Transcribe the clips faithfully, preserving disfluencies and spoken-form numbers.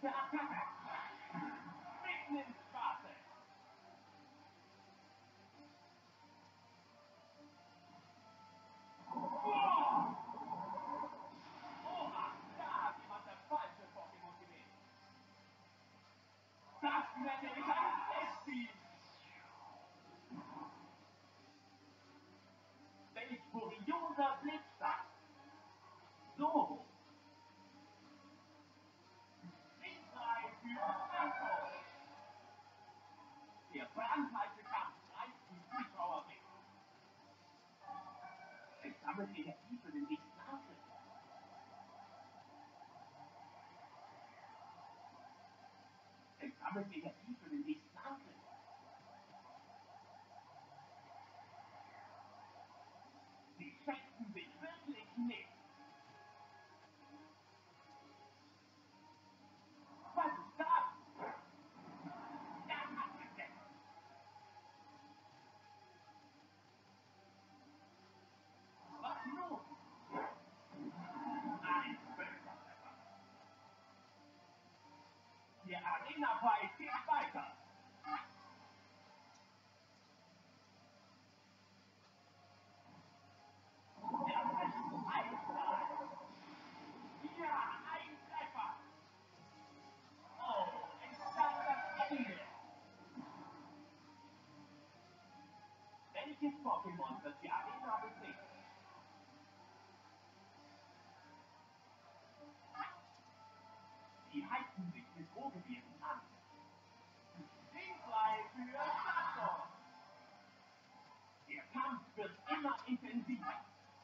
nächste Attacke. Mitten ins Schwarze. Wow! Oha, da hat jemand das falsche Pokémon gewählt. Das nenne ich ein Testteam. Welch furioser Blitzschlag. So. Siegfrei für Franco. Der brandheiße Kampf reißt die Zuschauer weg. Es sammelt Energie für den nächsten Angriff. Es sammelt Energie für den nächsten Angriff. Sie schenken sich wirklich nichts. Was ist das? Ja, was nun? Ein Böser. Der Arena-Fight geht weiter. Ja, ein Treffer. Oh, ist das das Ende? Welches Pokémon wird die Arena betreten? Sie heizen sich mit Drohgebärden an. Siegfrei für Sato. Der Kampf wird immer intensiver.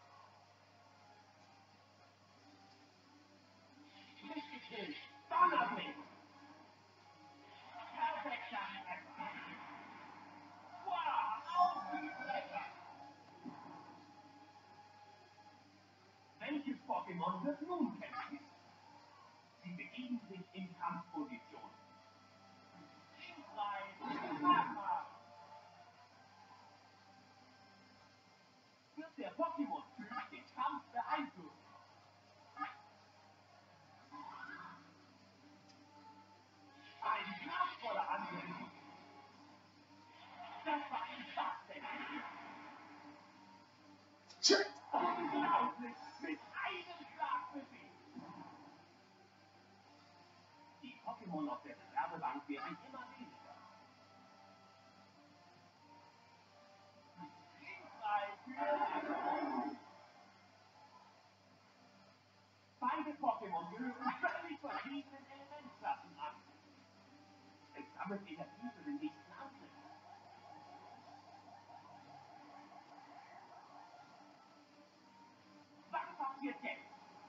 Richtig, Donnerblick. Perfekter Treffer. Wow, auf die Treffer. Welches Pokémon wird nun kämpfen? Sie begeben sich in Kampfposition. Siegfrei für Magma. Wird der Pokémon-Typ den Kampf beeinflussen? Ein kraftvoller Angriff. Das war ein Schwachsinn. Unglaublich. Mit einem Schlag besiegt. Die Pokémon auf der Reservebank werden immer weniger. Siegfrei für beide Pokémon gehören völlig verschiedenen Elementklassen an. Es sammelt Energie für den nächsten Angriff. Was passiert jetzt?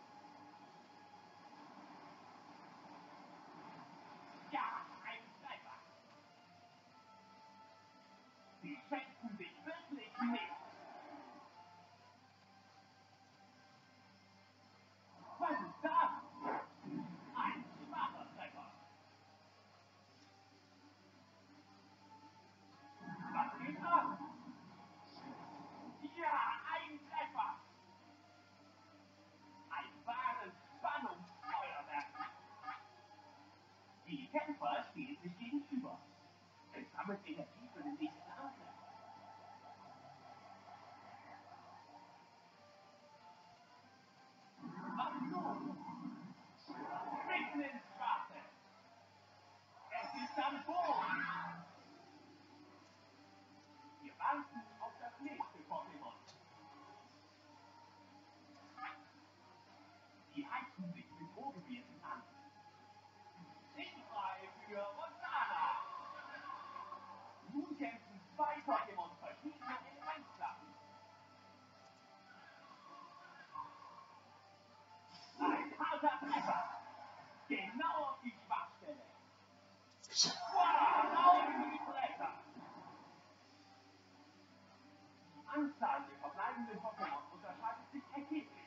Ja, ein Treffer. Sie schenken sich wirklich nichts. Was ist das? Ein schwacher Treffer. Was geht ab? Ja, ein Treffer. Ein wahres Spannungsfeuerwerk. Die Kämpfer stehen sich gegenüber. Es sammelt Energie für den nächsten Angriff. Was nun? Mitten ins Schwarze. Es ist am Boden. Wir warten auf das nächste Pokémon. Die heizen sich mit Drohgebärden an. Siegfrei für Rosana. Nun kämpfen zwei Pokémon verschiedener Elementklassen. Ein harter Treffer. Genau auf die Schwachstelle. Wow, auf die Bretter. Die Anzahl der verbleibenden Pokémon unterscheidet sich erheblich.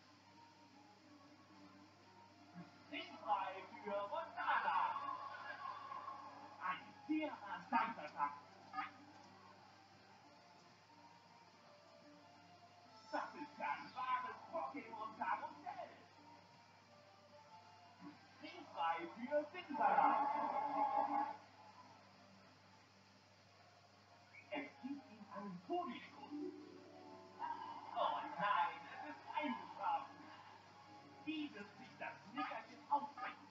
Siegfrei für Rosana. Ein sehr rasanter Kampf. Das ist ein wahres Pokémon-Karussell. Siegfrei für Winterland. Es gibt ihm einen Todesstoß. Oh nein, es ist eingeschlafen. Wie wird sich das Nickerchen aufwecken?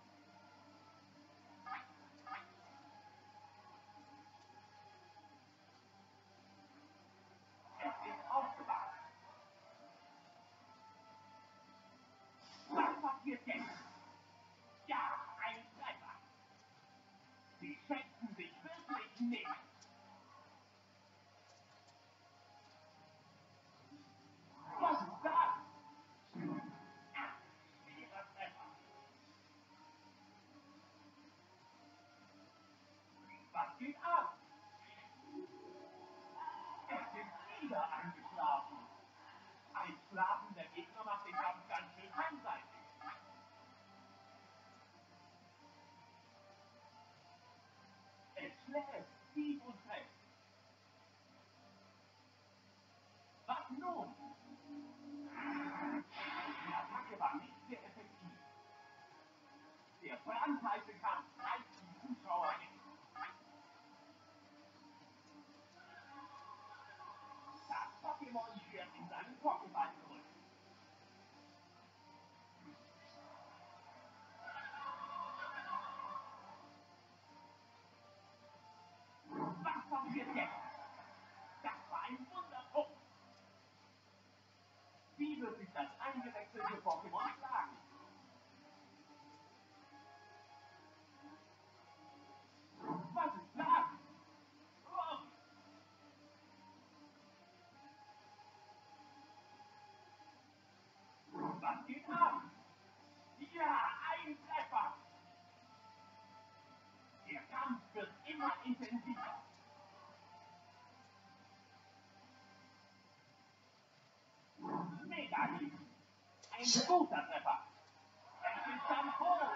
Es ist aufgewacht. Was passiert jetzt? Ja, ein Treffer. Sie schätzen sich wirklich nicht. Was ist das? Ach, schwerer Treffer. Was geht ab? Es ist wieder eingeschlafen. Ein schlafender Gegner macht den Kampf ganz schön einseitig. Es schläft tief und fest. Was nun? Die Attacke war nicht sehr effektiv. Der brandheiße Kampf reißt die Zuschauer mit. Das Pokémon kehrt in seinen Pokéball zurück. Was passiert jetzt? Das war ein Wunderpunkt. Wie wird sich das eingewechselte Pokémon schlagen? Was ist das? Oh. Was geht ab? Ja, ein Treffer. Der Kampf wird immer intensiver. Mega Hieb. Ein guter Treffer. Es ist Shampoo.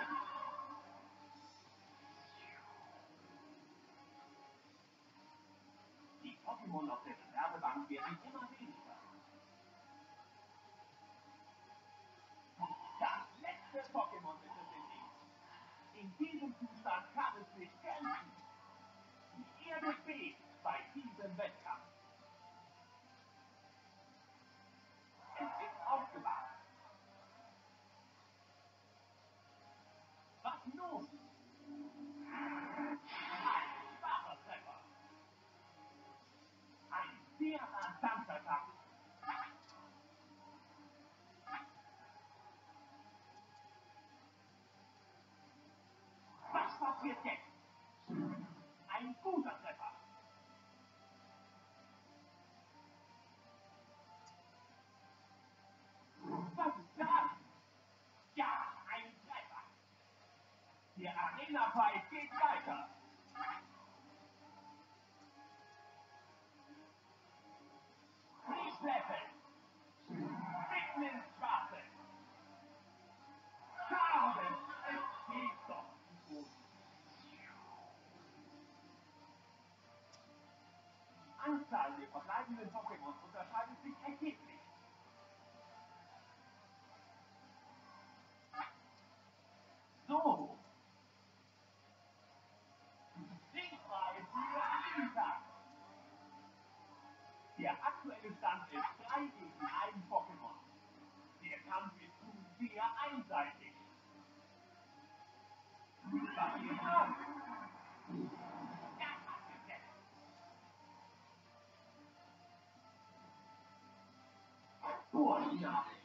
Die Pokémon auf der Reservebank werden immer weniger. Das letzte Pokémon ist es in ihm. In diesem Zustand kann es nicht kämpfen. Die Erde bebt bei diesem Wettkampf. Es ist aufgewacht. Was nun? Ein schwacher Treffer. Ein sehr verdammter Kampf. Was passiert jetzt? Ein guter Treffer. Was ist das? Ja, ein Treffer. Der Arena-Fight geht weiter. Frischlevel. Mitten ins Schwarze. Schade, es geht doch nicht gut. Die Anzahl der verbleibenden Pokémon unterscheidet sich erheblich. So. Siegfrei für Lisa. Der aktuelle Stand ist drei gegen ein Pokémon. Der Kampf ist nun sehr einseitig. Was geht ab? Das hat gesetzt. Oh ja.